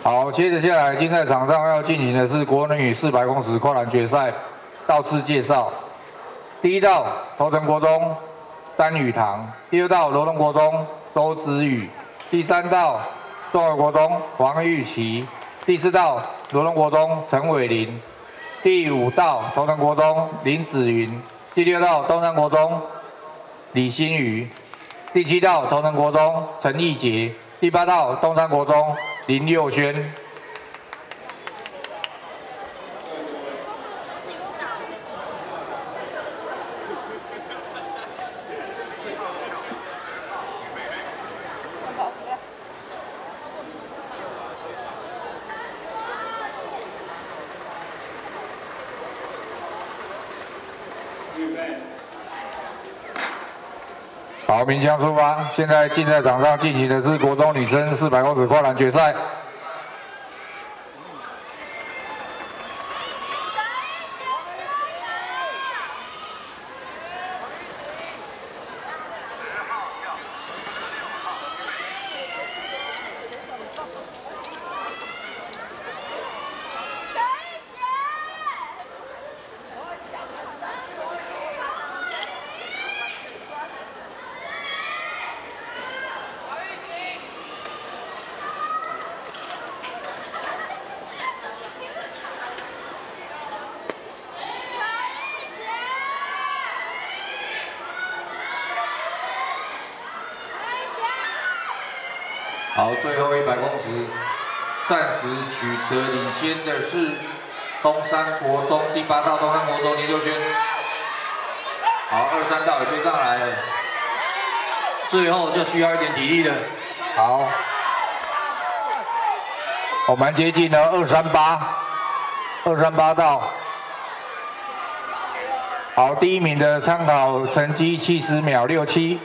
好，接着下来竞赛场上要进行的是国女400公尺跨栏决赛道次介绍。第一道头城国中詹宇堂，第二道罗东国中周子宇，第三道东和国中黄玉琪，第四道罗东国中陈伟林，第五道头城国中林子云，第六道东山国中李新宇，第七道头城国中陈义杰，第八道东山国中林佑轩。好，鸣枪出发。现在竞赛场上进行的是国中女生400公尺跨栏决赛。好，最后100公尺，暂时取得领先的是东山国中第8道东山国中林佑轩。好，23道也追上来了，最后就需要一点体力了。好，我们接近了238道。好，第1名的参考成绩70秒67。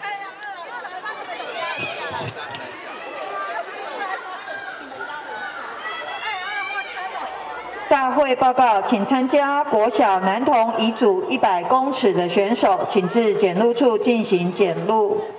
大会报告，请参加国小男童乙组100公尺的选手，请至检录处进行检录。